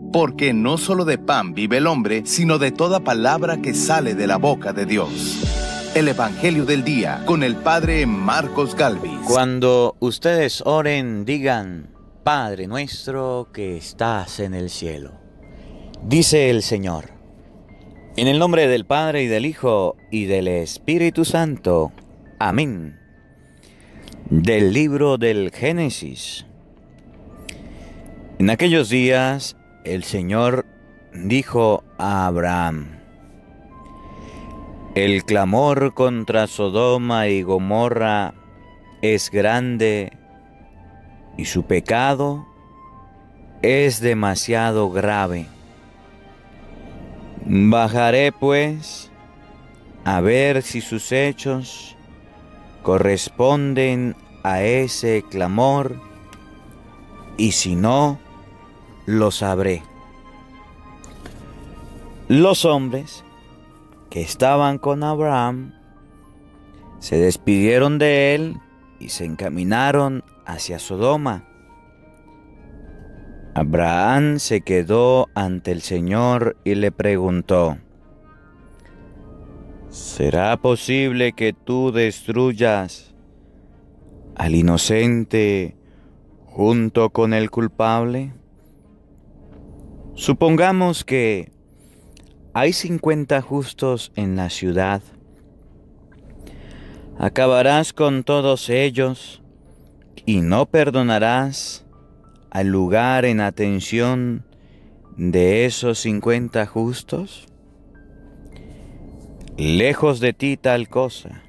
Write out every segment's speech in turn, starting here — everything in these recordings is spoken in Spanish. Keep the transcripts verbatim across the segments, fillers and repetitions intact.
porque no solo de pan vive el hombre, sino de toda palabra que sale de la boca de Dios. El Evangelio del Día, con el Padre Marcos Galvis. Cuando ustedes oren, digan: Padre nuestro que estás en el cielo. Dice el Señor: en el nombre del Padre, y del Hijo, y del Espíritu Santo. Amén. Del libro del Génesis. En aquellos días, el Señor dijo a Abraham: el clamor contra Sodoma y Gomorra es grande, y su pecado es demasiado grave. Bajaré, pues, a ver si sus hechos corresponden a ese clamor, y si no, lo sabré. Los hombres que estaban con Abraham se despidieron de él y se encaminaron hacia Sodoma. Abraham se quedó ante el Señor y le preguntó: ¿será posible que tú destruyas al inocente junto con el culpable? Supongamos que hay cincuenta justos en la ciudad. ¿Acabarás con todos ellos y no perdonarás al lugar en atención de esos cincuenta justos? Lejos de ti tal cosa,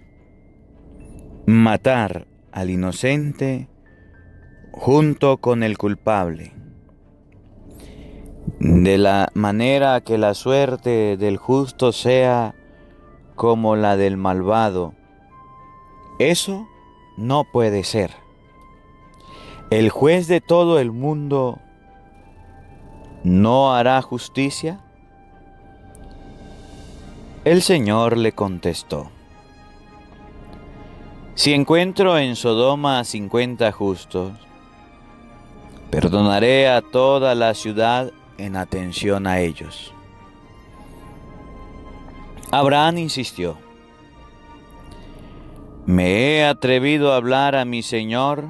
matar al inocente junto con el culpable, de la manera que la suerte del justo sea como la del malvado. Eso no puede ser. ¿El juez de todo el mundo no hará justicia? El Señor le contestó: si encuentro en Sodoma cincuenta justos, perdonaré a toda la ciudad en atención a ellos. Abraham insistió: me he atrevido a hablar a mi Señor,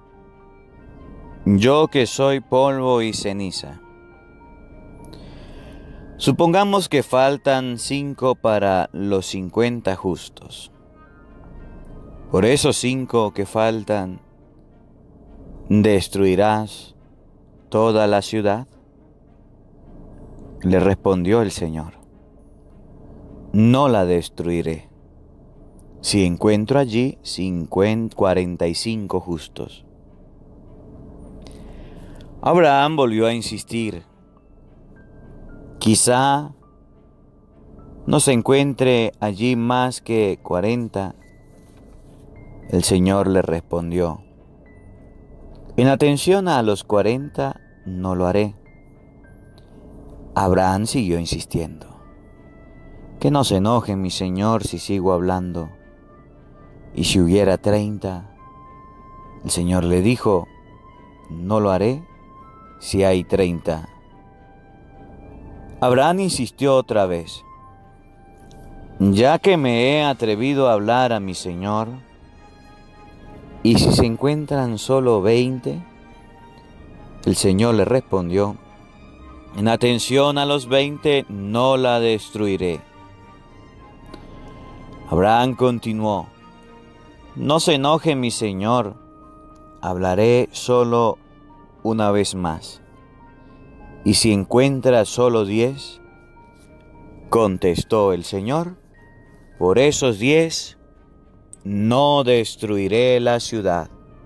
yo que soy polvo y ceniza. Supongamos que faltan cinco para los cincuenta justos. Por esos cinco que faltan, ¿destruirás toda la ciudad? Le respondió el Señor: no la destruiré, si encuentro allí cuarenta y cinco justos. Abraham volvió a insistir: quizá no se encuentre allí más que cuarenta. El Señor le respondió: en atención a los cuarenta no lo haré. Abraham siguió insistiendo: que no se enoje mi Señor si sigo hablando. Y si hubiera treinta, el Señor le dijo: no lo haré si hay treinta. Abraham insistió otra vez: ya que me he atrevido a hablar a mi Señor, ¿y si se encuentran solo veinte? El Señor le respondió: en atención a los veinte no la destruiré. Abraham continuó: no se enoje mi Señor, hablaré solo una vez más. ¿Y si encuentra solo diez? Contestó el Señor: por esos diez no destruiré la ciudad.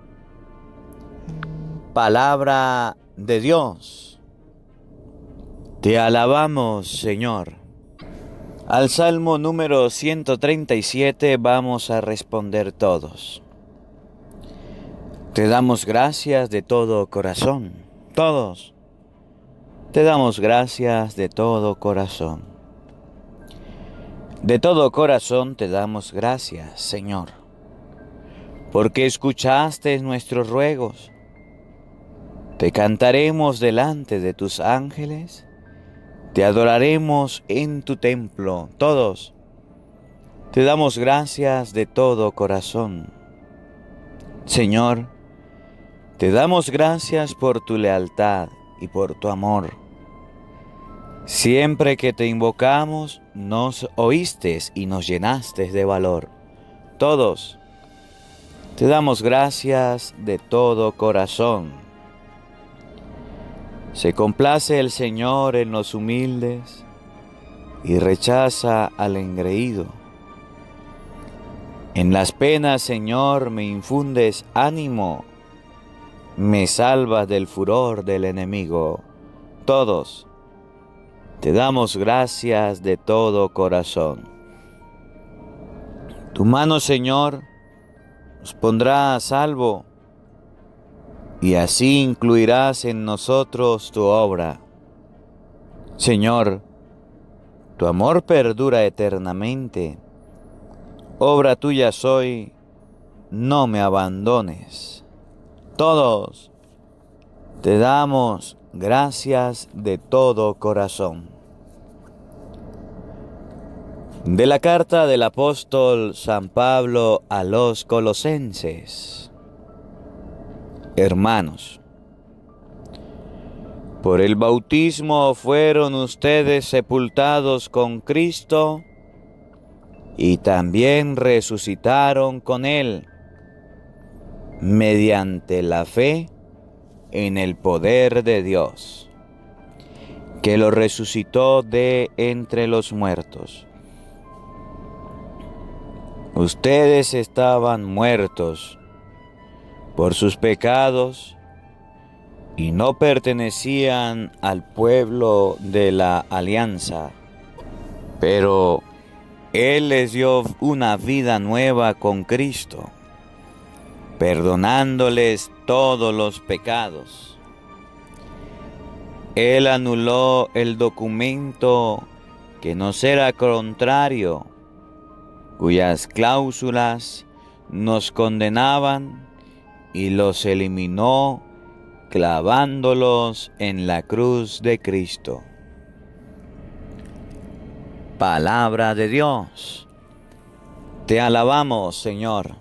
Palabra de Dios. Te alabamos, Señor. Al Salmo número ciento treinta y siete vamos a responder todos. Te damos gracias de todo corazón. Todos. Te damos gracias de todo corazón. De todo corazón te damos gracias, Señor, porque escuchaste nuestros ruegos. Te cantaremos delante de tus ángeles, te adoraremos en tu templo, todos. Te damos gracias de todo corazón. Señor, te damos gracias por tu lealtad y por tu amor. Siempre que te invocamos, nos oíste y nos llenaste de valor. Todos, te damos gracias de todo corazón. Se complace el Señor en los humildes y rechaza al engreído. En las penas, Señor, me infundes ánimo, me salvas del furor del enemigo. Todos, te damos gracias de todo corazón. Tu mano, Señor, nos pondrá a salvo, y así incluirás en nosotros tu obra. Señor, tu amor perdura eternamente. Obra tuya soy, no me abandones. Todos te damos gracias de todo corazón. De la carta del apóstol San Pablo a los Colosenses. Hermanos, por el bautismo fueron ustedes sepultados con Cristo y también resucitaron con Él, mediante la fe en el poder de Dios, que lo resucitó de entre los muertos. Ustedes estaban muertos por sus pecados y no pertenecían al pueblo de la alianza, pero Él les dio una vida nueva con Cristo, perdonándoles todos los pecados. Él anuló el documento que nos era contrario, cuyas cláusulas nos condenaban, y los eliminó clavándolos en la cruz de Cristo. Palabra de Dios. Te alabamos, Señor.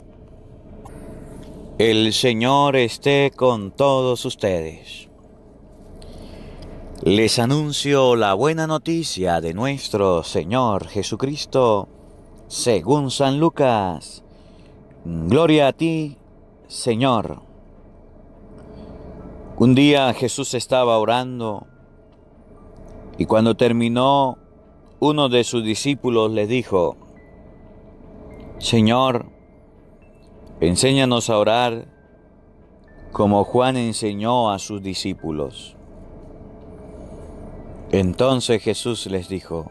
El Señor esté con todos ustedes. Les anuncio la buena noticia de nuestro Señor Jesucristo, según San Lucas. Gloria a ti, Señor. Un día Jesús estaba orando y cuando terminó, uno de sus discípulos le dijo: Señor, enséñanos a orar como Juan enseñó a sus discípulos. Entonces Jesús les dijo: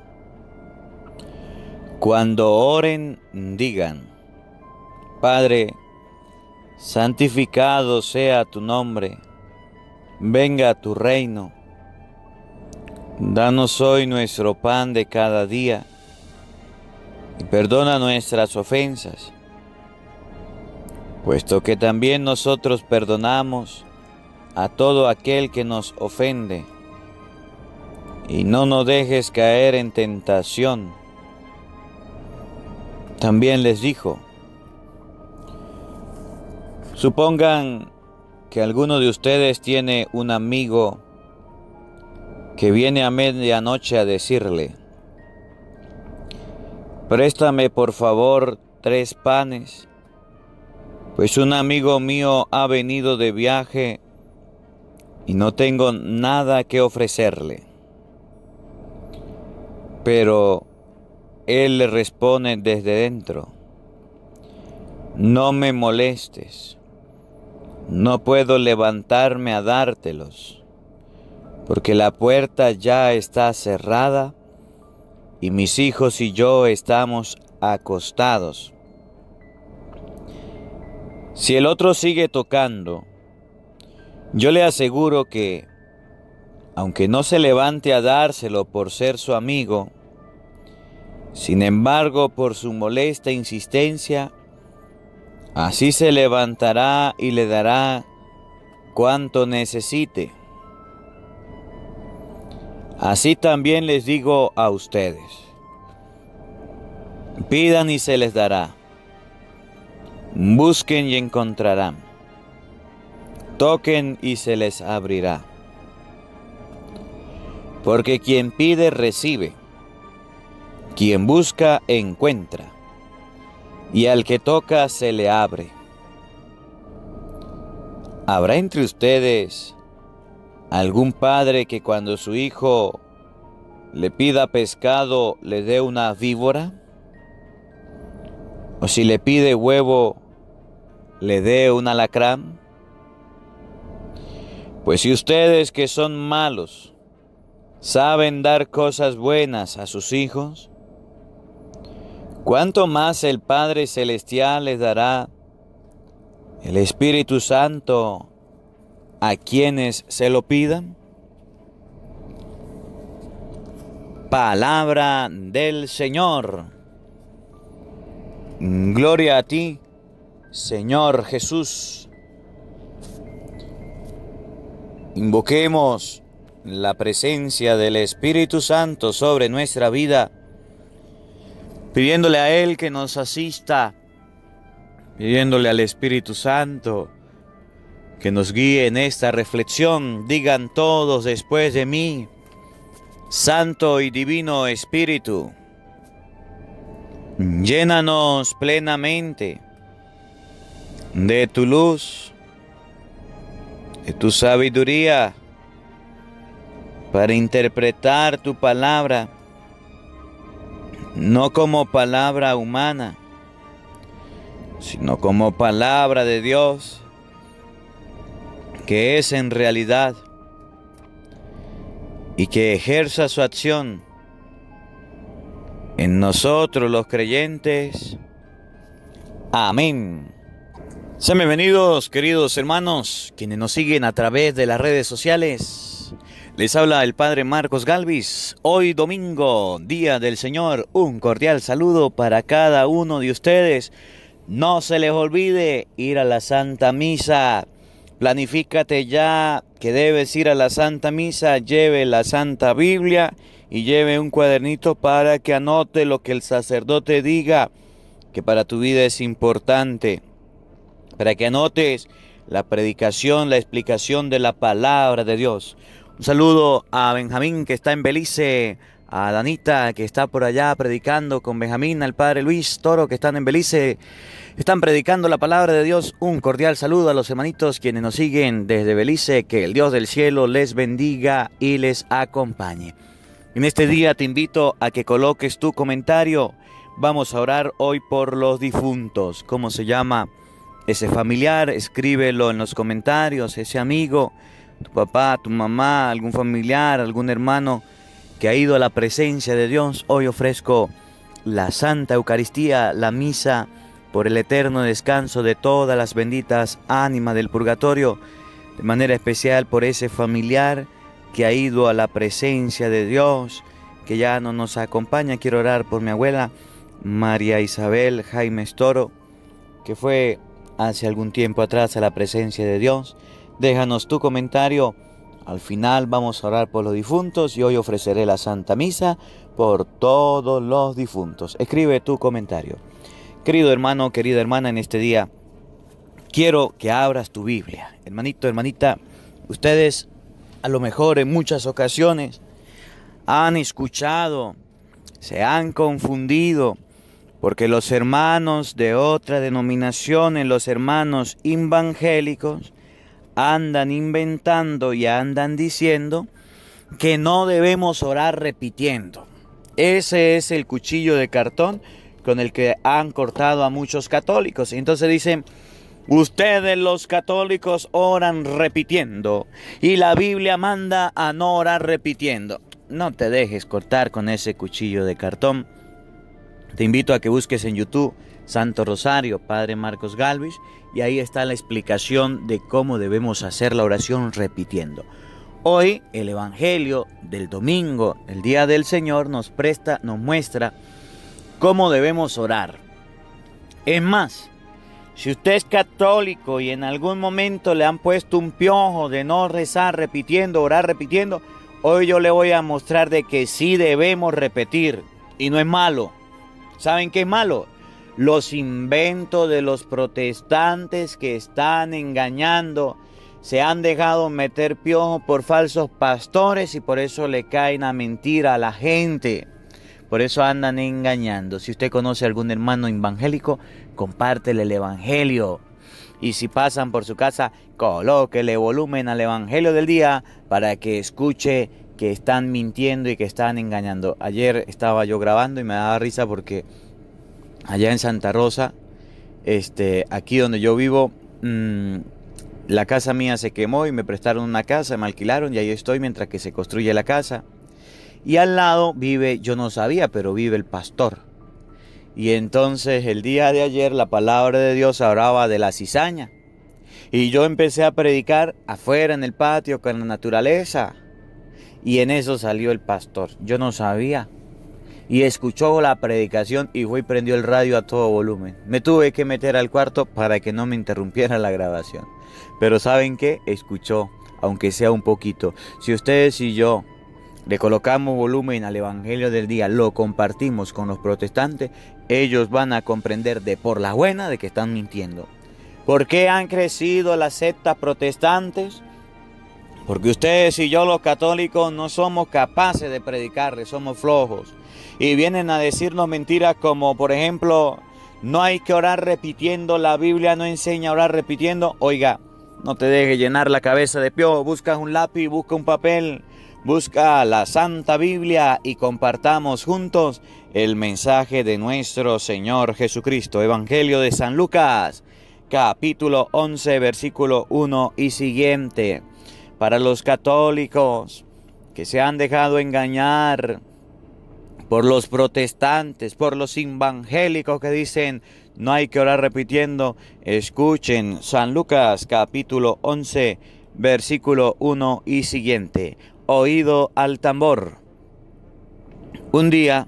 Cuando oren, digan: Padre, santificado sea tu nombre, venga tu reino. Danos hoy nuestro pan de cada día y perdona nuestras ofensas, puesto que también nosotros perdonamos a todo aquel que nos ofende. Y no nos dejes caer en tentación. También les dijo: Supongan que alguno de ustedes tiene un amigo que viene a medianoche a decirle: Préstame por favor tres panes, pues un amigo mío ha venido de viaje y no tengo nada que ofrecerle. Pero él le responde desde dentro: No me molestes, no puedo levantarme a dártelos, porque la puerta ya está cerrada y mis hijos y yo estamos acostados. Si el otro sigue tocando, yo le aseguro que, aunque no se levante a dárselo por ser su amigo, sin embargo, por su molesta insistencia, así se levantará y le dará cuanto necesite. Así también les digo a ustedes: pidan y se les dará, busquen y encontrarán, toquen y se les abrirá. Porque quien pide recibe, quien busca encuentra, y al que toca se le abre. ¿Habrá entre ustedes algún padre que cuando su hijo le pida pescado le dé una víbora? ¿O si le pide huevo le dé un alacrán? Pues si ustedes, que son malos, saben dar cosas buenas a sus hijos, ¿cuánto más el Padre Celestial les dará el Espíritu Santo a quienes se lo pidan? Palabra del Señor. Gloria a ti, Señor Jesús. Invoquemos la presencia del Espíritu Santo sobre nuestra vida, pidiéndole a Él que nos asista, pidiéndole al Espíritu Santo que nos guíe en esta reflexión. Digan todos después de mí: Santo y Divino Espíritu, llénanos plenamente de tu luz, de tu sabiduría, para interpretar tu palabra, no como palabra humana, sino como palabra de Dios, que es en realidad, y que ejerza su acción en nosotros los creyentes. Amén. Sean bienvenidos, queridos hermanos, quienes nos siguen a través de las redes sociales. Les habla el Padre Marcos Galvis. Hoy domingo, Día del Señor, un cordial saludo para cada uno de ustedes. No se les olvide ir a la Santa Misa. Planifícate ya que debes ir a la Santa Misa. Lleve la Santa Biblia y lleve un cuadernito para que anote lo que el sacerdote diga, que para tu vida es importante. Para que anotes la predicación, la explicación de la palabra de Dios. Un saludo a Benjamín, que está en Belice, a Danita, que está por allá predicando con Benjamín, al Padre Luis Toro, que están en Belice, están predicando la palabra de Dios. Un cordial saludo a los hermanitos quienes nos siguen desde Belice. Que el Dios del cielo les bendiga y les acompañe. En este día te invito a que coloques tu comentario. Vamos a orar hoy por los difuntos. ¿Cómo se llama ese familiar? Escríbelo en los comentarios. Ese amigo, tu papá, tu mamá, algún familiar, algún hermano que ha ido a la presencia de Dios. Hoy ofrezco la Santa Eucaristía, la misa, por el eterno descanso de todas las benditas ánimas del purgatorio, de manera especial por ese familiar que ha ido a la presencia de Dios, que ya no nos acompaña. Quiero orar por mi abuela María Isabel Jaimes Toro, que fue hace algún tiempo atrás a la presencia de Dios. Déjanos tu comentario. Al final vamos a orar por los difuntos y hoy ofreceré la Santa Misa por todos los difuntos. Escribe tu comentario. Querido hermano, querida hermana, en este día quiero que abras tu Biblia. Hermanito, hermanita, ustedes a lo mejor en muchas ocasiones han escuchado, se han confundido, porque los hermanos de otra denominación, los hermanos evangélicos, andan inventando y andan diciendo que no debemos orar repitiendo. Ese es el cuchillo de cartón con el que han cortado a muchos católicos. Y entonces dicen: ustedes los católicos oran repitiendo y la Biblia manda a no orar repitiendo. No te dejes cortar con ese cuchillo de cartón. Te invito a que busques en YouTube Santo Rosario, Padre Marcos Galvis, y ahí está la explicación de cómo debemos hacer la oración repitiendo. Hoy el Evangelio del domingo, el Día del Señor, nos presta, nos muestra cómo debemos orar. Es más, Si usted es católico y en algún momento le han puesto un piojo de no rezar repitiendo, orar repitiendo, hoy yo le voy a mostrar de que sí debemos repetir. Y no es malo. ¿Saben qué es malo? Los inventos de los protestantes que están engañando. Se han dejado meter piojo por falsos pastores y por eso le caen a mentira a la gente. Por eso andan engañando. Si usted conoce a algún hermano evangélico, compártele el evangelio. Y si pasan por su casa, colóquele volumen al evangelio del día para que escuche que están mintiendo y que están engañando. Ayer estaba yo grabando y me daba risa porque allá en Santa Rosa, este, aquí donde yo vivo, mmm, la casa mía se quemó y me prestaron una casa, me alquilaron y ahí estoy mientras que se construye la casa. Y al lado vive, yo no sabía, pero vive el pastor. Y entonces el día de ayer la palabra de Dios hablaba de la cizaña. Y yo empecé a predicar afuera en el patio con la naturaleza. Y en eso salió el pastor. Yo no sabía. Y escuchó la predicación y fue y prendió el radio a todo volumen. Me tuve que meter al cuarto para que no me interrumpiera la grabación. Pero ¿saben qué? Escuchó, aunque sea un poquito. Si ustedes y yo le colocamos volumen al evangelio del día, lo compartimos con los protestantes, ellos van a comprender de por la buena de que están mintiendo. ¿Por qué han crecido las sectas protestantes? Porque ustedes y yo los católicos no somos capaces de predicarles, somos flojos. Y vienen a decirnos mentiras como, por ejemplo, no hay que orar repitiendo, la Biblia no enseña a orar repitiendo. Oiga, no te dejes llenar la cabeza de piojo, busca un lápiz, busca un papel, busca la Santa Biblia y compartamos juntos el mensaje de nuestro Señor Jesucristo. Evangelio de San Lucas, capítulo once, versículo uno y siguiente. Para los católicos que se han dejado engañar por los protestantes, por los evangélicos que dicen no hay que orar repitiendo, escuchen San Lucas capítulo once, versículo uno y siguiente. Oído al tambor. Un día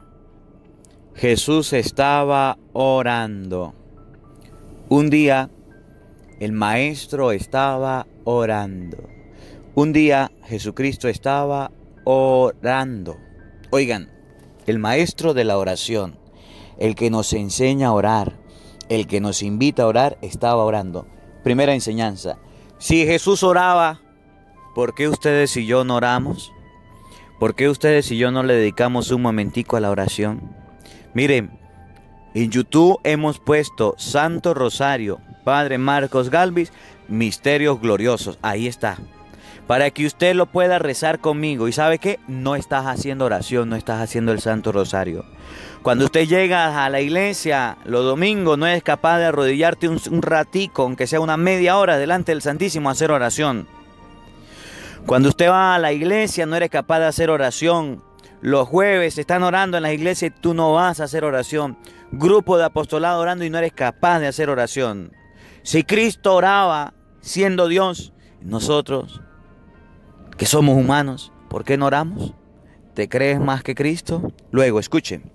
Jesús estaba orando. Un día el Maestro estaba orando. Un día Jesucristo estaba orando. Oigan, el Maestro de la oración, el que nos enseña a orar, el que nos invita a orar, estaba orando. Primera enseñanza. Si Jesús oraba, ¿por qué ustedes y yo no oramos? ¿Por qué ustedes y yo no le dedicamos un momentico a la oración? Miren, en YouTube hemos puesto Santo Rosario, Padre Marcos Galvis, Misterios Gloriosos. Ahí está. Para que usted lo pueda rezar conmigo. ¿Y sabe qué? No estás haciendo oración, no estás haciendo el Santo Rosario. Cuando usted llega a la iglesia los domingos, no es capaz de arrodillarte un, un ratico, aunque sea una media hora delante del Santísimo, a hacer oración. Cuando usted va a la iglesia, no eres capaz de hacer oración. Los jueves están orando en la iglesia y tú no vas a hacer oración. Grupo de apostolado orando y no eres capaz de hacer oración. Si Cristo oraba siendo Dios, nosotros que somos humanos, ¿por qué no oramos? ¿Te crees más que Cristo? Luego, escuchen.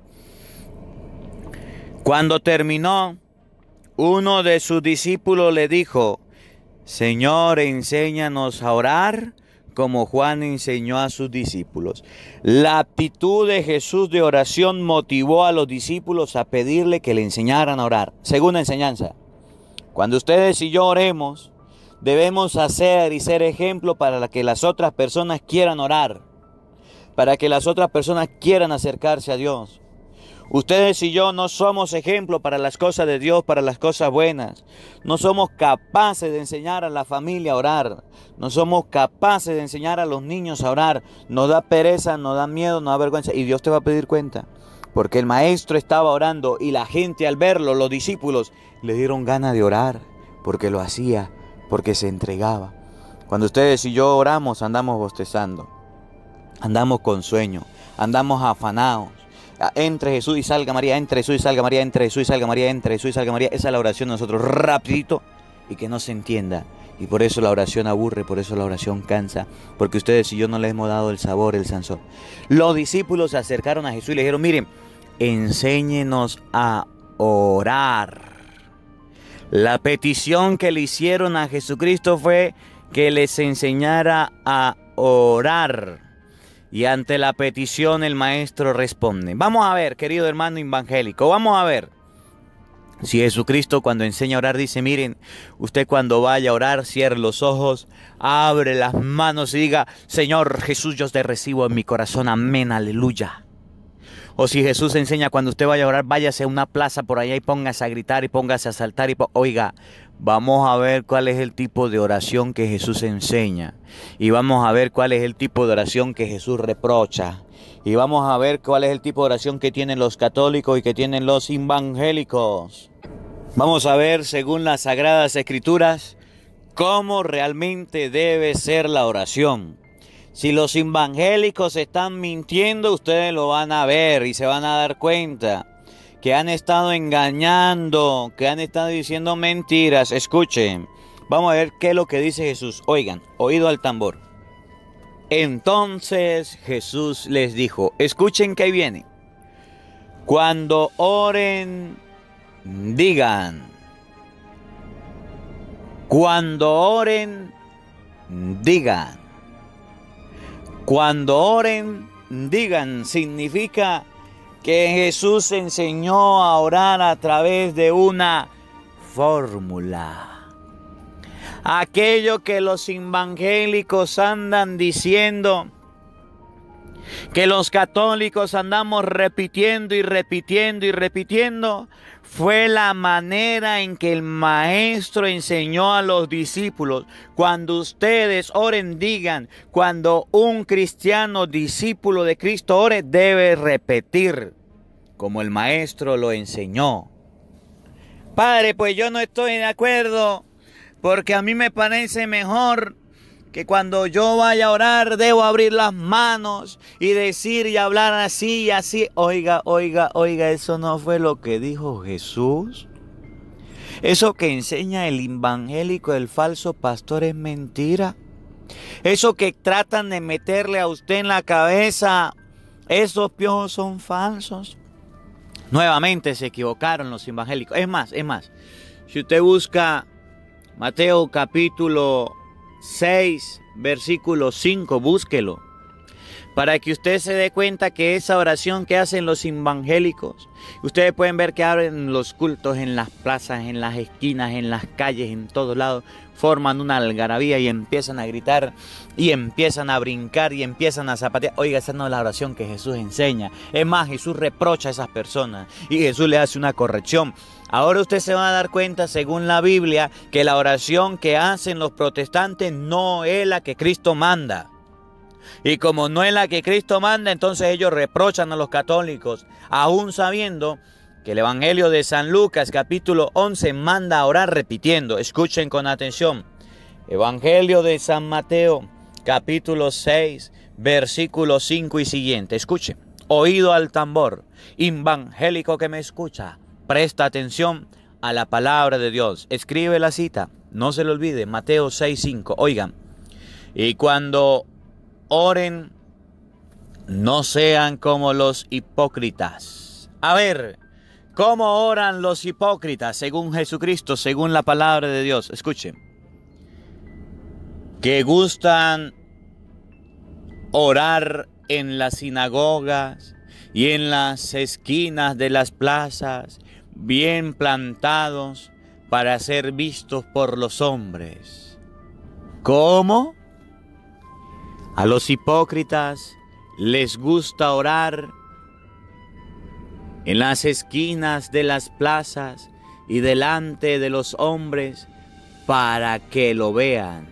Cuando terminó, uno de sus discípulos le dijo: Señor, enséñanos a orar como Juan enseñó a sus discípulos. La actitud de Jesús de oración motivó a los discípulos a pedirle que le enseñaran a orar. Segunda enseñanza. Cuando ustedes y yo oremos, debemos hacer y ser ejemplo para que las otras personas quieran orar, para que las otras personas quieran acercarse a Dios. Ustedes y yo no somos ejemplo para las cosas de Dios, para las cosas buenas. No somos capaces de enseñar a la familia a orar. No somos capaces de enseñar a los niños a orar. Nos da pereza, nos da miedo, nos da vergüenza. Y Dios te va a pedir cuenta. Porque el Maestro estaba orando y la gente al verlo, los discípulos, le dieron ganas de orar. Porque lo hacía, porque se entregaba. Cuando ustedes y yo oramos, andamos bostezando. Andamos con sueño. Andamos afanados. Entre Jesús y salga María, entre Jesús y salga María, entre Jesús y salga María, entre Jesús y salga María. Esa es la oración de nosotros, rapidito y que no se entienda. Y por eso la oración aburre, por eso la oración cansa, porque ustedes y yo no les hemos dado el sabor, el sazón. Los discípulos se acercaron a Jesús y le dijeron: miren, enséñenos a orar. La petición que le hicieron a Jesucristo fue que les enseñara a orar. Y ante la petición el maestro responde. Vamos a ver, querido hermano evangélico, vamos a ver. Si Jesucristo cuando enseña a orar dice, miren, usted cuando vaya a orar, cierre los ojos, abre las manos y diga, Señor Jesús, yo te recibo en mi corazón, amén, aleluya. O si Jesús enseña cuando usted vaya a orar, váyase a una plaza por allá y póngase a gritar y póngase a saltar. Y oiga, vamos a ver cuál es el tipo de oración que Jesús enseña. Y vamos a ver cuál es el tipo de oración que Jesús reprocha. Y vamos a ver cuál es el tipo de oración que tienen los católicos y que tienen los evangélicos. Vamos a ver, según las Sagradas Escrituras, cómo realmente debe ser la oración. Si los evangélicos están mintiendo, ustedes lo van a ver y se van a dar cuenta que han estado engañando, que han estado diciendo mentiras. Escuchen, vamos a ver qué es lo que dice Jesús. Oigan, oído al tambor. Entonces Jesús les dijo, escuchen que viene. Cuando oren, digan. Cuando oren, digan. Cuando oren, digan, significa que Jesús enseñó a orar a través de una fórmula. Aquello que los evangélicos andan diciendo, que los católicos andamos repitiendo y repitiendo y repitiendo, fue la manera en que el maestro enseñó a los discípulos. Cuando ustedes oren, digan. Cuando un cristiano discípulo de Cristo ore, debe repetir como el maestro lo enseñó. Padre, pues yo no estoy de acuerdo, porque a mí me parece mejor que cuando yo vaya a orar debo abrir las manos y decir y hablar así y así. Oiga, oiga, oiga, eso no fue lo que dijo Jesús. Eso que enseña el evangélico, el falso pastor, es mentira. Eso que tratan de meterle a usted en la cabeza, esos piojos son falsos. Nuevamente se equivocaron los evangélicos. Es más, es más, si usted busca Mateo capítulo seis, versículo cinco, búsquelo, para que usted se dé cuenta que esa oración que hacen los evangélicos, ustedes pueden ver que abren los cultos en las plazas, en las esquinas, en las calles, en todos lados, forman una algarabía y empiezan a gritar y empiezan a brincar y empiezan a zapatear. Oiga, esa no es la oración que Jesús enseña. Es más, Jesús reprocha a esas personas y Jesús le hace una corrección. Ahora usted se va a dar cuenta, según la Biblia, que la oración que hacen los protestantes no es la que Cristo manda. Y como no es la que Cristo manda, entonces ellos reprochan a los católicos, aún sabiendo que el Evangelio de San Lucas, capítulo once, manda a orar repitiendo. Escuchen con atención. Evangelio de San Mateo, capítulo seis, versículo cinco y siguiente. Escuchen. Oído al tambor, evangélico que me escucha. Presta atención a la palabra de Dios. Escribe la cita. No se le olvide. Mateo seis, cinco. Oigan. Y cuando oren, no sean como los hipócritas. A ver, ¿cómo oran los hipócritas según Jesucristo, según la palabra de Dios? Escuchen. Que gustan orar en las sinagogas y en las esquinas de las plazas, bien plantados para ser vistos por los hombres. ¿Cómo? A los hipócritas les gusta orar en las esquinas de las plazas y delante de los hombres para que lo vean.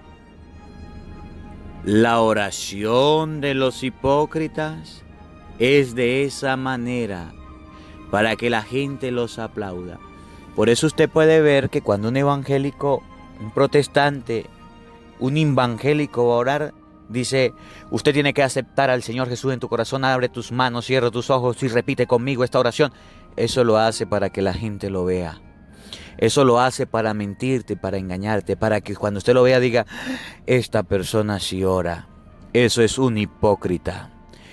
La oración de los hipócritas es de esa manera, para que la gente los aplauda. Por eso usted puede ver que cuando un evangélico, un protestante, un evangélico va a orar, dice, usted tiene que aceptar al Señor Jesús en tu corazón, abre tus manos, cierra tus ojos y repite conmigo esta oración. Eso lo hace para que la gente lo vea. Eso lo hace para mentirte, para engañarte, para que cuando usted lo vea diga, esta persona sí ora. Eso es un hipócrita.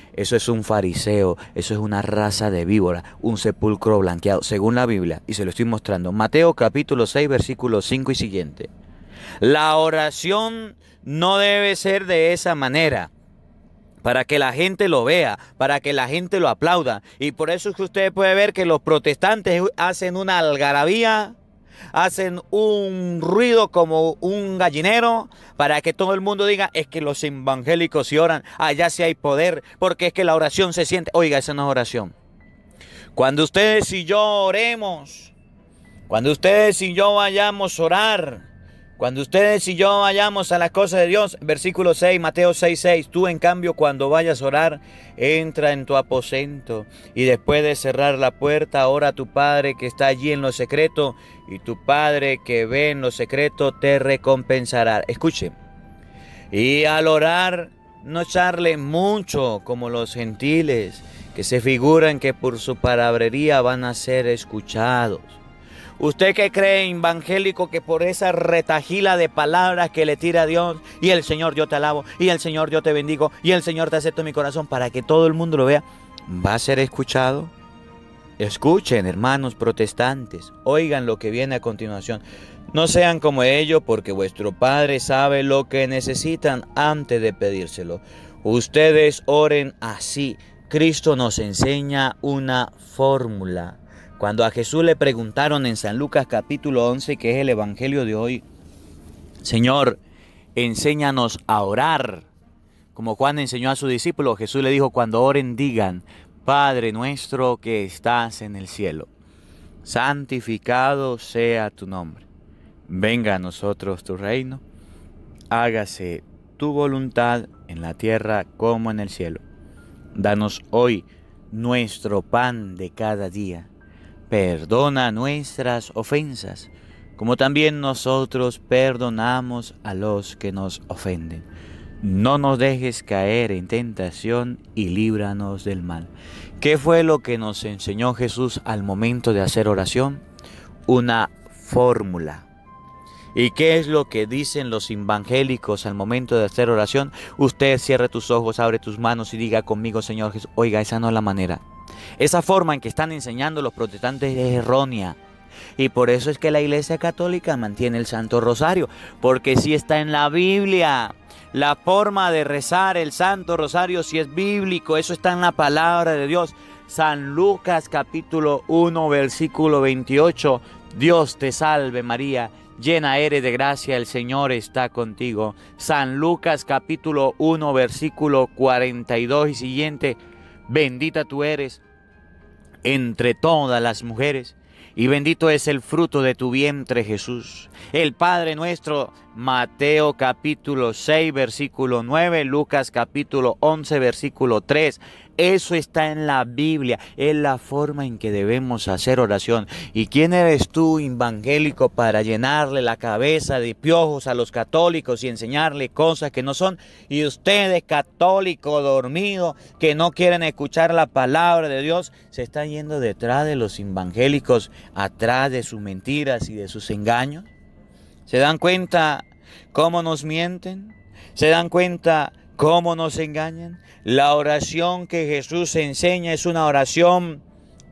Eso es un fariseo, eso es una raza de víbora, un sepulcro blanqueado, según la Biblia, y se lo estoy mostrando. Mateo capítulo seis, versículos cinco y siguiente. La oración no debe ser de esa manera, para que la gente lo vea, para que la gente lo aplauda. Y por eso es que usted puede ver que los protestantes hacen una algarabía, hacen un ruido como un gallinero, para que todo el mundo diga, es que los evangélicos sí oran, allá sí hay poder, porque es que la oración se siente. Oiga, esa no es oración. Cuando ustedes y yo oremos, cuando ustedes y yo vayamos a orar, cuando ustedes y yo vayamos a las cosas de Dios, versículo seis, Mateo seis, seis, tú en cambio cuando vayas a orar, entra en tu aposento y después de cerrar la puerta, ora a tu Padre que está allí en lo secreto y tu Padre que ve en lo secreto te recompensará. Escuche, y al orar no echarle mucho como los gentiles que se figuran que por su palabrería van a ser escuchados. ¿Usted que cree, evangélico, que por esa retajila de palabras que le tira a Dios, y el Señor yo te alabo, y el Señor yo te bendigo, y el Señor te acepto en mi corazón, para que todo el mundo lo vea, va a ser escuchado? Escuchen, hermanos protestantes, oigan lo que viene a continuación. No sean como ellos, porque vuestro Padre sabe lo que necesitan antes de pedírselo. Ustedes oren así. Cristo nos enseña una fórmula. Cuando a Jesús le preguntaron en San Lucas capítulo once, que es el evangelio de hoy, Señor, enséñanos a orar, como Juan enseñó a sus discípulos, Jesús le dijo, cuando oren digan, Padre nuestro que estás en el cielo, santificado sea tu nombre, venga a nosotros tu reino, hágase tu voluntad en la tierra como en el cielo. Danos hoy nuestro pan de cada día. Perdona nuestras ofensas, como también nosotros perdonamos a los que nos ofenden. No nos dejes caer en tentación y líbranos del mal. ¿Qué fue lo que nos enseñó Jesús al momento de hacer oración? Una fórmula. ¿Y qué es lo que dicen los evangélicos al momento de hacer oración? Usted cierre tus ojos, abre tus manos y diga conmigo, Señor Jesús. Oiga, esa no es la manera. Esa forma en que están enseñando los protestantes es errónea. Y por eso es que la Iglesia Católica mantiene el Santo Rosario. Porque sí está en la Biblia. La forma de rezar el Santo Rosario sí es bíblico. Eso está en la palabra de Dios. San Lucas capítulo uno versículo veintiocho. Dios te salve María, llena eres de gracia, el Señor está contigo. San Lucas capítulo uno versículo cuarenta y dos y siguiente. Bendita tú eres entre todas las mujeres, y bendito es el fruto de tu vientre, Jesús. El Padre nuestro, Mateo capítulo seis, versículo nueve, Lucas capítulo once, versículo tres. Eso está en la Biblia, es la forma en que debemos hacer oración. ¿Y quién eres tú, evangélico, para llenarle la cabeza de piojos a los católicos y enseñarle cosas que no son? Y ustedes, católicos dormidos, que no quieren escuchar la palabra de Dios, se están yendo detrás de los evangélicos, atrás de sus mentiras y de sus engaños. ¿Se dan cuenta cómo nos mienten? ¿Se dan cuenta cómo nos engañan? La oración que Jesús enseña es una oración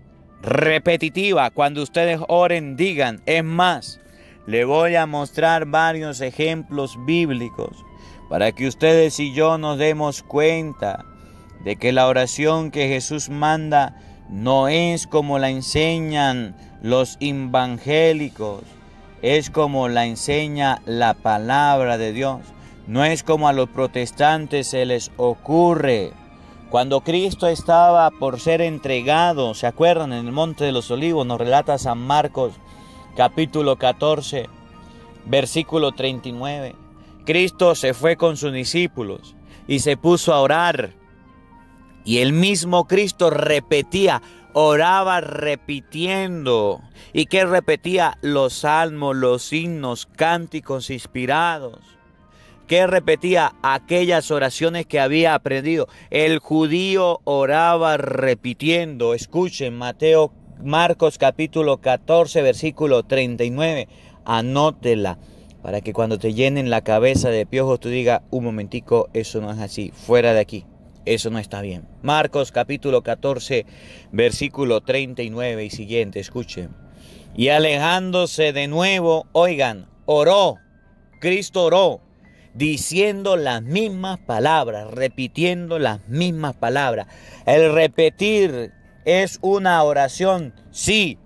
repetitiva. Cuando ustedes oren, digan. Es más, le voy a mostrar varios ejemplos bíblicos para que ustedes y yo nos demos cuenta de que la oración que Jesús manda no es como la enseñan los evangélicos, es como la enseña la palabra de Dios. No es como a los protestantes se les ocurre. Cuando Cristo estaba por ser entregado, ¿se acuerdan? En el Monte de los Olivos, nos relata San Marcos, capítulo catorce, versículo treinta y nueve. Cristo se fue con sus discípulos y se puso a orar. Y el mismo Cristo repetía, oraba repitiendo. ¿Y qué repetía? Los salmos, los himnos, cánticos inspirados. ¿Qué repetía? Aquellas oraciones que había aprendido. El judío oraba repitiendo. Escuchen, Mateo, Marcos capítulo catorce, versículo treinta y nueve. Anótela para que cuando te llenen la cabeza de piojos tú digas, un momentico, eso no es así, fuera de aquí. Eso no está bien. Marcos capítulo catorce, versículo treinta y nueve y siguiente, escuchen. Y alejándose de nuevo, oigan, oró, Cristo oró, diciendo las mismas palabras, repitiendo las mismas palabras. El repetir es una oración, sí,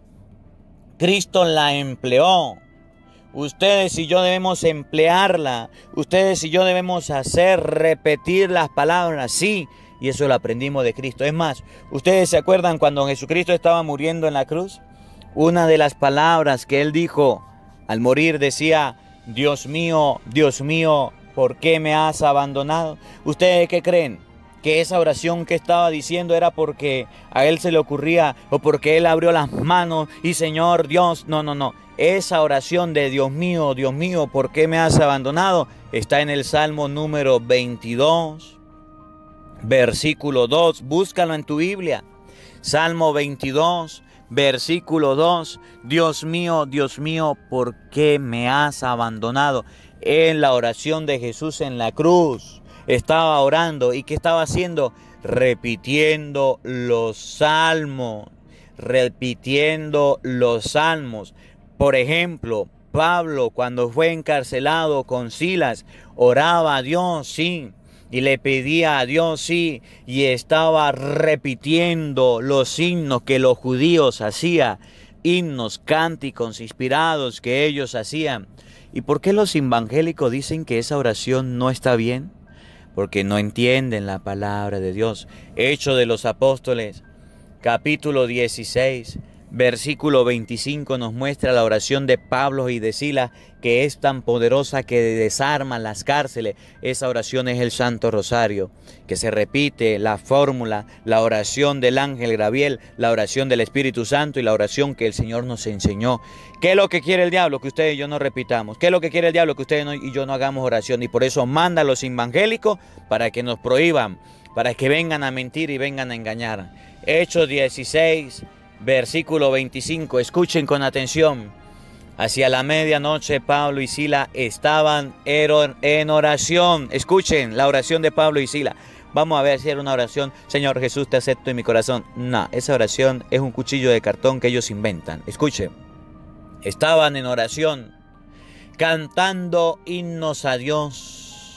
Cristo la empleó. Ustedes y yo debemos emplearla. Ustedes y yo debemos hacer repetir las palabras, sí. Y eso lo aprendimos de Cristo. Es más, ¿ustedes se acuerdan cuando Jesucristo estaba muriendo en la cruz? Una de las palabras que Él dijo al morir decía, Dios mío, Dios mío, ¿por qué me has abandonado? ¿Ustedes qué creen? ¿Que esa oración que estaba diciendo era porque a Él se le ocurría o porque Él abrió las manos y Señor Dios? No, no, no. Esa oración de Dios mío, Dios mío, ¿por qué me has abandonado? Está en el Salmo número veintidós, versículo dos. Búscalo en tu Biblia. Salmo veintidós, versículo dos. Dios mío, Dios mío, ¿por qué me has abandonado? En la oración de Jesús en la cruz. Estaba orando. ¿Y qué estaba haciendo? Repitiendo los salmos. Repitiendo los salmos. Por ejemplo, Pablo cuando fue encarcelado con Silas, oraba a Dios, sí, y le pedía a Dios, sí, y estaba repitiendo los himnos que los judíos hacían, himnos, cánticos inspirados que ellos hacían. ¿Y por qué los evangélicos dicen que esa oración no está bien? Porque no entienden la palabra de Dios. Hechos de los Apóstoles, capítulo dieciséis, versículo veinticinco nos muestra la oración de Pablo y de Silas, que es tan poderosa que desarma las cárceles. Esa oración es el Santo Rosario, que se repite la fórmula, la oración del ángel Gabriel, la oración del Espíritu Santo y la oración que el Señor nos enseñó. ¿Qué es lo que quiere el diablo? Que ustedes y yo no repitamos. ¿Qué es lo que quiere el diablo? Que ustedes y yo no hagamos oración. Y por eso manda a los evangélicos para que nos prohíban, para que vengan a mentir y vengan a engañar. Hechos dieciséis, versículo veinticinco, escuchen con atención. Hacia la medianoche Pablo y Silas estaban en oración. Escuchen la oración de Pablo y Silas. Vamos a ver si era una oración, Señor Jesús, te acepto en mi corazón. No, esa oración es un cuchillo de cartón que ellos inventan. Escuchen, estaban en oración, cantando himnos a Dios.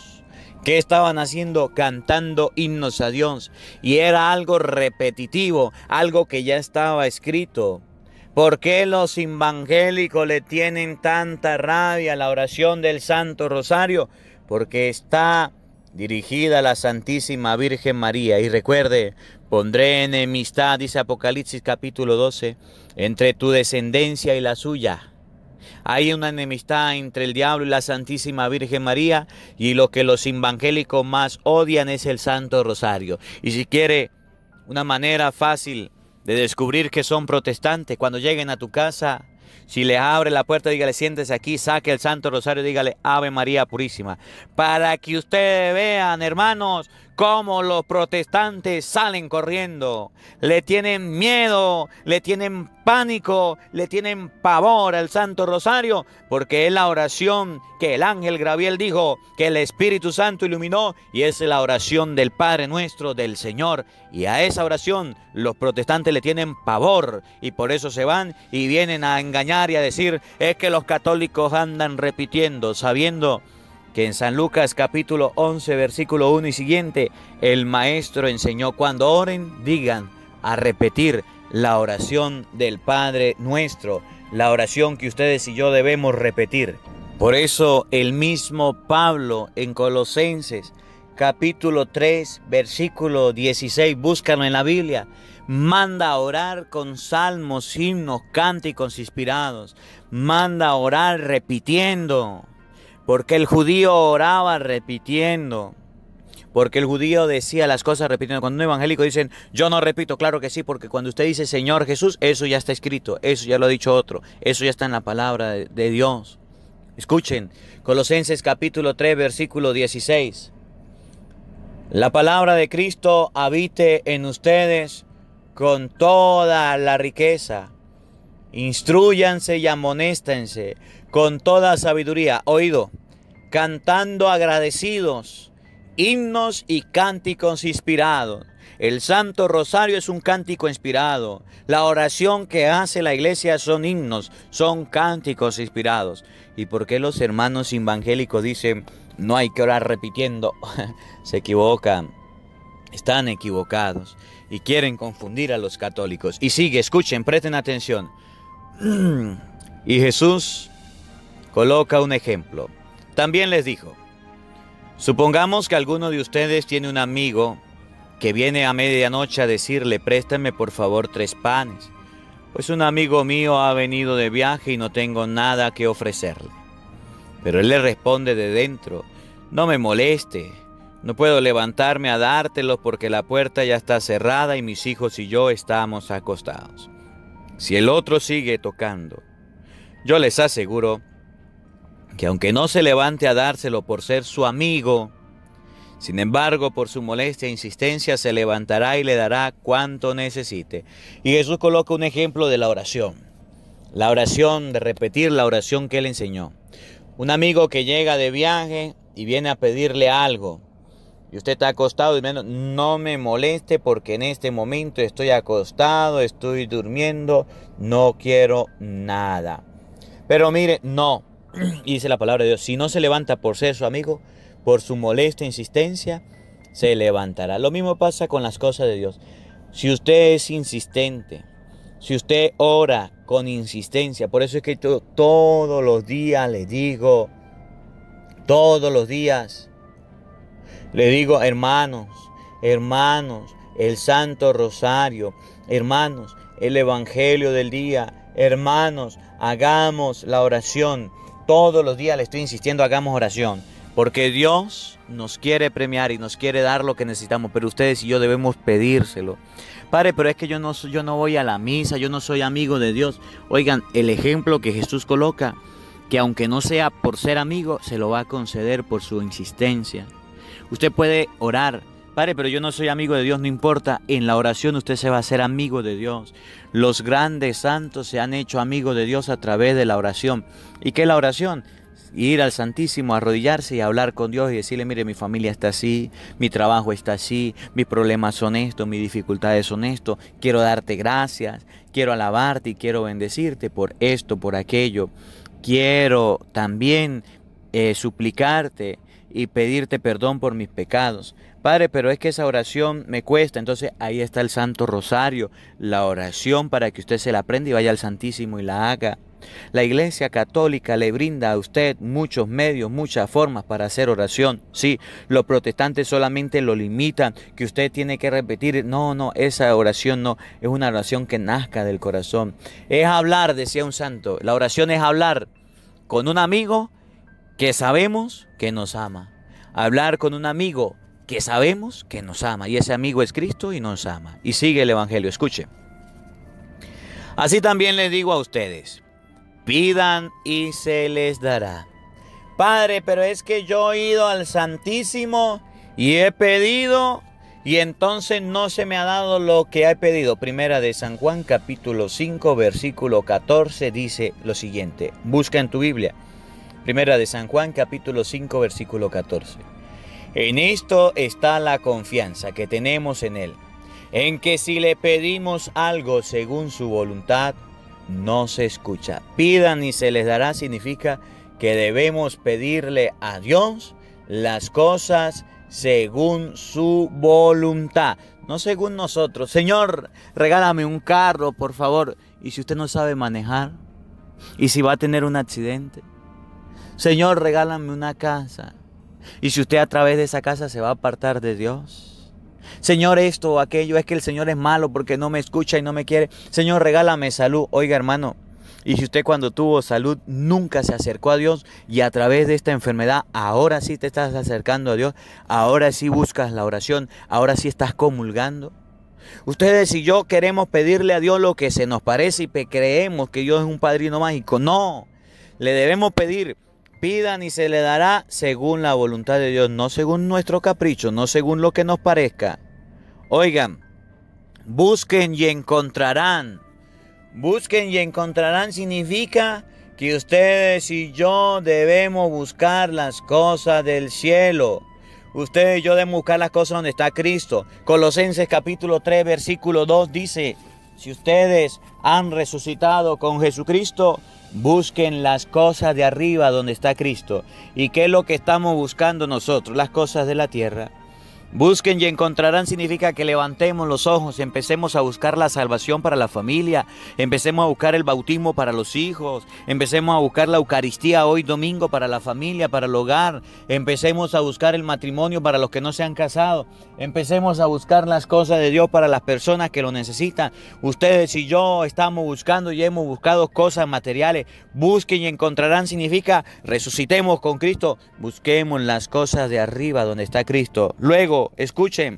¿Qué estaban haciendo? Cantando himnos a Dios. Y era algo repetitivo, algo que ya estaba escrito. ¿Por qué los evangélicos le tienen tanta rabia a la oración del Santo Rosario? Porque está dirigida a la Santísima Virgen María. Y recuerde, pondré enemistad, dice Apocalipsis capítulo doce, entre tu descendencia y la suya. Hay una enemistad entre el diablo y la Santísima Virgen María, y lo que los evangélicos más odian es el Santo Rosario. Y si quiere una manera fácil de descubrir que son protestantes, cuando lleguen a tu casa, si les abre la puerta, dígale, siéntese aquí, saque el Santo Rosario, dígale, Ave María Purísima. Para que ustedes vean, hermanos, cómo los protestantes salen corriendo. Le tienen miedo, le tienen pánico, le tienen pavor al Santo Rosario, porque es la oración que el ángel Gabriel dijo, que el Espíritu Santo iluminó, y es la oración del Padre Nuestro, del Señor. Y a esa oración los protestantes le tienen pavor, y por eso se van y vienen a engañar y a decir, es que los católicos andan repitiendo, sabiendo que en San Lucas capítulo once, versículo uno y siguiente, el Maestro enseñó, cuando oren, digan a repetir la oración del Padre Nuestro, la oración que ustedes y yo debemos repetir. Por eso el mismo Pablo en Colosenses capítulo tres, versículo dieciséis, búscalo en la Biblia, manda a orar con salmos, himnos, cánticos inspirados, manda a orar repitiendo. Porque el judío oraba repitiendo. Porque el judío decía las cosas repitiendo. Cuando un evangélico dicen, yo no repito, claro que sí, porque cuando usted dice Señor Jesús, eso ya está escrito, eso ya lo ha dicho otro, eso ya está en la palabra de, de Dios. Escuchen, Colosenses capítulo tres, versículo dieciséis. La palabra de Cristo habite en ustedes con toda la riqueza. Instrúyanse y amonéstense con toda sabiduría, oído, cantando agradecidos himnos y cánticos inspirados. El Santo Rosario es un cántico inspirado. La oración que hace la iglesia son himnos, son cánticos inspirados. ¿Y por qué los hermanos evangélicos dicen no hay que orar repitiendo? Se equivocan, están equivocados y quieren confundir a los católicos. Y sigue, escuchen, presten atención. Y Jesús coloca un ejemplo. También les dijo: supongamos que alguno de ustedes tiene un amigo que viene a medianoche a decirle: préstame por favor tres panes, pues un amigo mío ha venido de viaje y no tengo nada que ofrecerle. Pero él le responde de dentro: no me moleste, no puedo levantarme a dártelos porque la puerta ya está cerrada y mis hijos y yo estamos acostados. Si el otro sigue tocando, yo les aseguro que aunque no se levante a dárselo por ser su amigo, sin embargo, por su molestia e insistencia, se levantará y le dará cuanto necesite. Y Jesús coloca un ejemplo de la oración. La oración, de repetir la oración que él enseñó. Un amigo que llega de viaje y viene a pedirle algo. Y usted está acostado y diciendo: no me moleste porque en este momento estoy acostado, estoy durmiendo, no quiero nada. Pero mire, no. Y dice la palabra de Dios: si no se levanta por ser su amigo, por su molesta insistencia, se levantará. Lo mismo pasa con las cosas de Dios. Si usted es insistente, si usted ora con insistencia, por eso es que yo todos los días le digo, todos los días le digo: hermanos, hermanos, el Santo Rosario, hermanos, el Evangelio del día, hermanos, hagamos la oración. Todos los días le estoy insistiendo: hagamos oración. Porque Dios nos quiere premiar y nos quiere dar lo que necesitamos, pero ustedes y yo debemos pedírselo. Padre, pero es que yo no, yo no voy a la misa, yo no soy amigo de Dios. Oigan, el ejemplo que Jesús coloca, que aunque no sea por ser amigo, se lo va a conceder por su insistencia. Usted puede orar: Padre, pero yo no soy amigo de Dios, no importa. En la oración usted se va a hacer amigo de Dios. Los grandes santos se han hecho amigos de Dios a través de la oración. ¿Y qué es la oración? Ir al Santísimo, arrodillarse y hablar con Dios y decirle: mire, mi familia está así, mi trabajo está así, mis problemas son estos, mis dificultades son estos, quiero darte gracias, quiero alabarte y quiero bendecirte por esto, por aquello. Quiero también eh, suplicarte y pedirte perdón por mis pecados. Padre, pero es que esa oración me cuesta. Entonces ahí está el Santo Rosario, la oración para que usted se la aprenda y vaya al Santísimo y la haga. La Iglesia Católica le brinda a usted muchos medios, muchas formas para hacer oración. Sí, los protestantes solamente lo limitan, que usted tiene que repetir. No, no, esa oración no, es una oración que nazca del corazón. Es hablar, decía un santo, la oración es hablar con un amigo que sabemos que nos ama. Hablar con un amigo que sabemos que nos ama, y ese amigo es Cristo y nos ama. Y sigue el Evangelio, escuche. Así también les digo a ustedes: pidan y se les dará. Padre, pero es que yo he ido al Santísimo y he pedido y entonces no se me ha dado lo que he pedido. Primera de San Juan, capítulo cinco, versículo catorce, dice lo siguiente. Busca en tu Biblia. Primera de San Juan, capítulo cinco, versículo catorce. En esto está la confianza que tenemos en Él, en que si le pedimos algo según su voluntad, no se escucha. Pidan y se les dará significa que debemos pedirle a Dios las cosas según su voluntad, no según nosotros. Señor, regálame un carro, por favor. ¿Y si usted no sabe manejar? ¿Y si va a tener un accidente? Señor, regálame una casa. ¿Y si usted a través de esa casa se va a apartar de Dios? Señor, esto o aquello, es que el Señor es malo porque no me escucha y no me quiere. Señor, regálame salud. Oiga, hermano, y si usted cuando tuvo salud nunca se acercó a Dios y a través de esta enfermedad ahora sí te estás acercando a Dios, ahora sí buscas la oración, ahora sí estás comulgando. Ustedes y yo queremos pedirle a Dios lo que se nos parece y creemos que Dios es un padrino mágico. No, le debemos pedir: pidan y se le dará según la voluntad de Dios, no según nuestro capricho, no según lo que nos parezca. Oigan, busquen y encontrarán. Busquen y encontrarán significa que ustedes y yo debemos buscar las cosas del cielo. Usted y yo debemos buscar las cosas donde está Cristo. Colosenses capítulo tres, versículo dos dice, si ustedes han resucitado con Jesucristo, busquen las cosas de arriba donde está Cristo. ¿Y qué es lo que estamos buscando nosotros? Las cosas de la tierra. Busquen y encontrarán significa que levantemos los ojos, empecemos a buscar la salvación para la familia, empecemos a buscar el bautismo para los hijos, empecemos a buscar la Eucaristía hoy domingo para la familia, para el hogar, empecemos a buscar el matrimonio para los que no se han casado, empecemos a buscar las cosas de Dios para las personas que lo necesitan. Ustedes y yo estamos buscando y hemos buscado cosas materiales. Busquen y encontrarán significa resucitemos con Cristo, busquemos las cosas de arriba donde está Cristo. Luego, escuchen,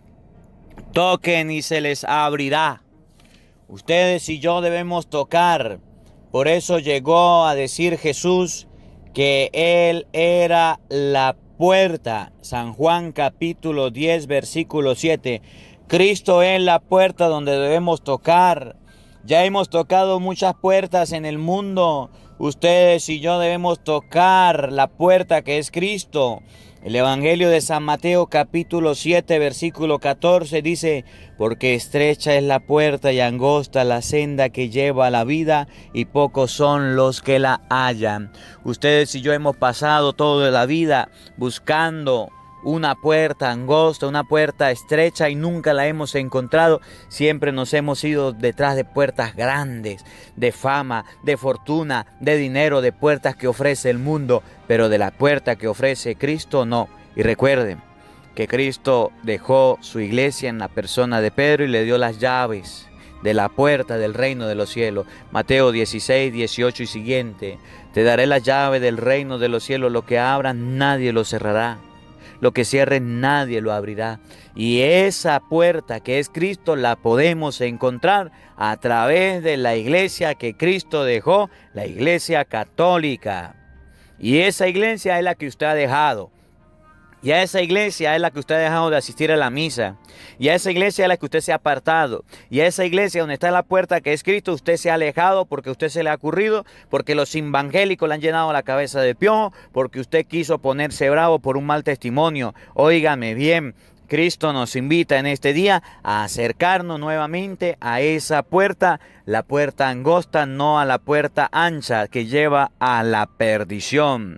toquen y se les abrirá. Ustedes y yo debemos tocar. Por eso llegó a decir Jesús que Él era la puerta. San Juan capítulo diez, versículo siete. Cristo es la puerta donde debemos tocar. Ya hemos tocado muchas puertas en el mundo. Ustedes y yo debemos tocar la puerta que es Cristo. El Evangelio de San Mateo capítulo siete versículo catorce dice, porque estrecha es la puerta y angosta la senda que lleva a la vida y pocos son los que la hallan. Ustedes y yo hemos pasado toda la vida buscando una puerta angosta, una puerta estrecha y nunca la hemos encontrado. Siempre nos hemos ido detrás de puertas grandes, de fama, de fortuna, de dinero, de puertas que ofrece el mundo, pero de la puerta que ofrece Cristo no. Y recuerden que Cristo dejó su iglesia en la persona de Pedro y le dio las llaves de la puerta del reino de los cielos. Mateo dieciséis, dieciocho y siguiente. Te daré la llave del reino de los cielos, lo que abras nadie lo cerrará. Lo que cierre nadie lo abrirá. Y esa puerta que es Cristo la podemos encontrar a través de la iglesia que Cristo dejó, la iglesia católica. Y esa iglesia es la que usted ha dejado. Y a esa iglesia es la que usted ha dejado de asistir a la misa. Y a esa iglesia es la que usted se ha apartado. Y a esa iglesia donde está la puerta que es Cristo, usted se ha alejado porque usted se le ha ocurrido, porque los evangélicos le han llenado la cabeza de piojo, porque usted quiso ponerse bravo por un mal testimonio. Óigame bien, Cristo nos invita en este día a acercarnos nuevamente a esa puerta, la puerta angosta, no a la puerta ancha que lleva a la perdición.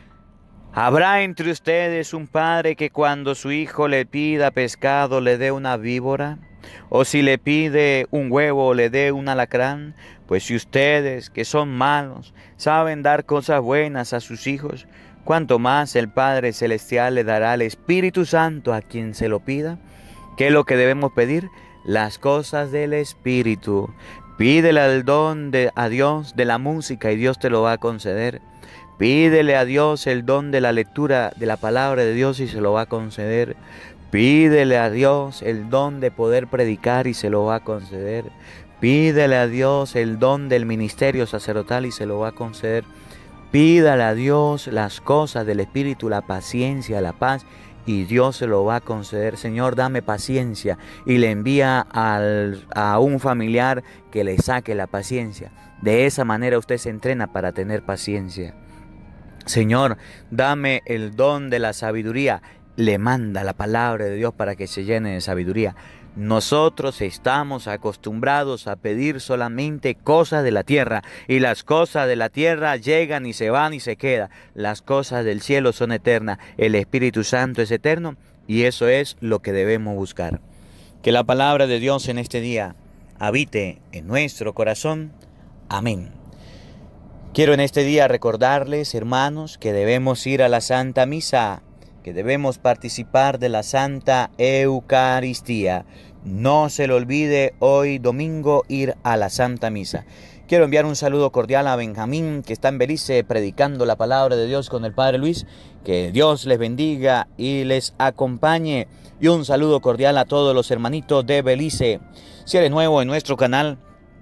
¿Habrá entre ustedes un padre que cuando su hijo le pida pescado le dé una víbora? ¿O si le pide un huevo le dé un alacrán? Pues si ustedes, que son malos, saben dar cosas buenas a sus hijos, ¿cuánto más el Padre Celestial le dará al Espíritu Santo a quien se lo pida? ¿Qué es lo que debemos pedir? Las cosas del Espíritu. Pídele el don de, a Dios de la música y Dios te lo va a conceder. Pídele a Dios el don de la lectura de la palabra de Dios y se lo va a conceder. Pídele a Dios el don de poder predicar y se lo va a conceder. Pídele a Dios el don del ministerio sacerdotal y se lo va a conceder. Pídale a Dios las cosas del Espíritu, la paciencia, la paz, y Dios se lo va a conceder. Señor, dame paciencia, y le envía al, a un familiar que le saque la paciencia. De esa manera usted se entrena para tener paciencia. Señor, dame el don de la sabiduría. Le manda la palabra de Dios para que se llene de sabiduría. Nosotros estamos acostumbrados a pedir solamente cosas de la tierra, y las cosas de la tierra llegan y se van y se quedan. Las cosas del cielo son eternas. El Espíritu Santo es eterno y eso es lo que debemos buscar. Que la palabra de Dios en este día habite en nuestro corazón. Amén. Quiero en este día recordarles, hermanos, que debemos ir a la Santa Misa, que debemos participar de la Santa Eucaristía. No se le olvide hoy domingo ir a la Santa Misa. Quiero enviar un saludo cordial a Benjamín, que está en Belice predicando la palabra de Dios con el Padre Luis. Que Dios les bendiga y les acompañe. Y un saludo cordial a todos los hermanitos de Belice. Si eres nuevo en nuestro canal,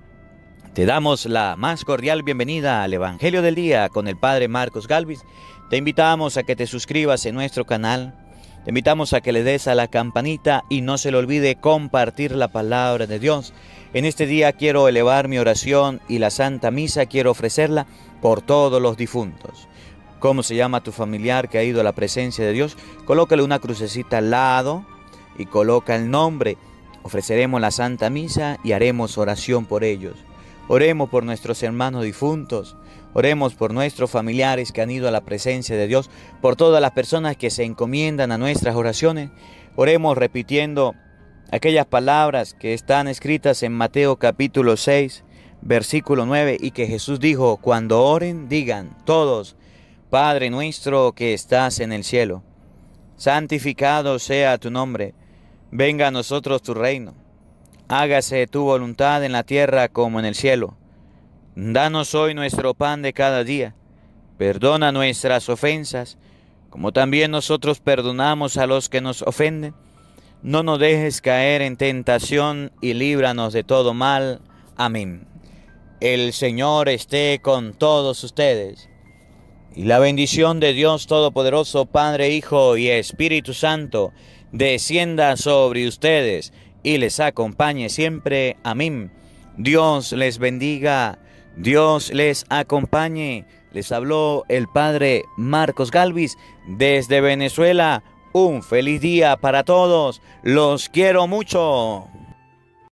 te damos la más cordial bienvenida al Evangelio del Día con el Padre Marcos Galvis. Te invitamos a que te suscribas en nuestro canal. Te invitamos a que le des a la campanita y no se le olvide compartir la palabra de Dios. En este día quiero elevar mi oración y la Santa Misa quiero ofrecerla por todos los difuntos. ¿Cómo se llama tu familiar que ha ido a la presencia de Dios? Colócale una crucecita al lado y coloca el nombre. Ofreceremos la Santa Misa y haremos oración por ellos. Oremos por nuestros hermanos difuntos. Oremos por nuestros familiares que han ido a la presencia de Dios. Por todas las personas que se encomiendan a nuestras oraciones. Oremos repitiendo aquellas palabras que están escritas en Mateo capítulo seis, versículo nueve. Y que Jesús dijo, cuando oren, digan todos, Padre nuestro que estás en el cielo, santificado sea tu nombre. Venga a nosotros tu reino. Hágase tu voluntad en la tierra como en el cielo. Danos hoy nuestro pan de cada día. Perdona nuestras ofensas, como también nosotros perdonamos a los que nos ofenden. No nos dejes caer en tentación y líbranos de todo mal. Amén. El Señor esté con todos ustedes. Y la bendición de Dios Todopoderoso, Padre, Hijo y Espíritu Santo, descienda sobre ustedes y les acompañe siempre. Amén. Dios les bendiga, Dios les acompañe. Les habló el Padre Marcos Galvis desde Venezuela. Un feliz día para todos. Los quiero mucho.